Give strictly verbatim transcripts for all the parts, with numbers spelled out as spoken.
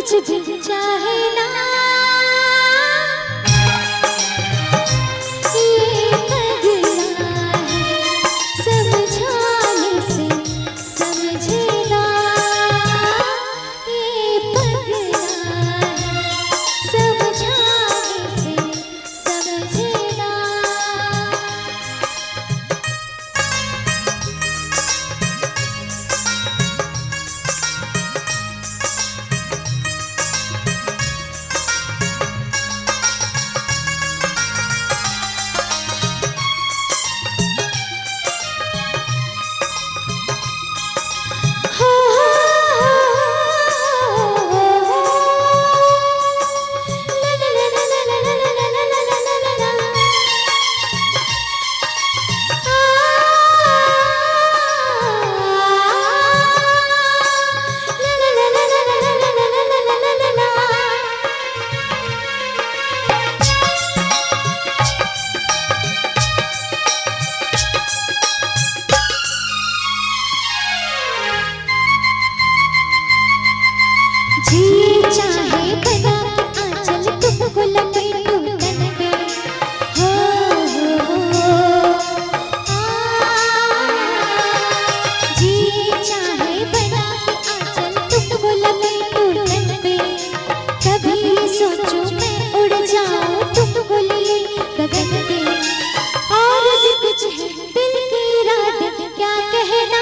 कुछ भी चाहे ना, ये पगला है समझाने से समझे ना, ये पगला है समझाने से समझे ना। जी चाहे बना के आंचल तुमको लपेटूं तन पे, हो हो हो जी चाहे बना के आंचल तुमको लपेटूं तन पे, कभी सोचो मैं उड़ जाऊं तुमको लिए गगन पे, और भी कुछ है दिल के इरादे क्या कहना,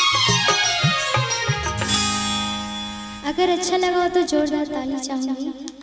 अगर अच्छा लगा हो तो जोरदार ताली चाहूंगी।